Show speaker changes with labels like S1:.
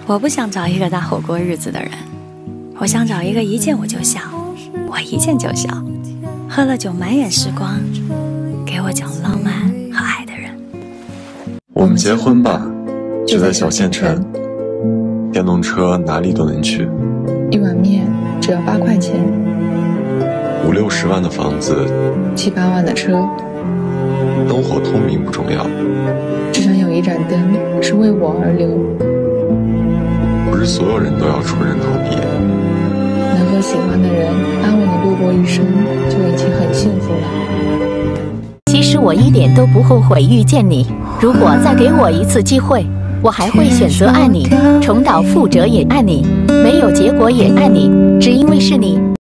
S1: 我不想找一个搭伙过日子的人，我想找一个一见我就笑，我一见就笑，喝了酒埋眼时光，给我讲浪漫和爱的人。
S2: 我们结婚吧，就在小县城，电动车哪里都能去，
S3: 一碗面只要8块钱
S2: ，5、60万的房子
S3: ，7、8万的车，
S2: 灯火通明不重要，
S3: 只想有一盏灯是为我而留。
S2: 不是所有人都要出人头地，
S3: 能和喜欢的人安稳地度过一生，就已经很幸福了。
S4: 其实我一点都不后悔遇见你，如果再给我一次机会，我还会选择爱你，重蹈覆辙也爱你，没有结果也爱你，只因为是你。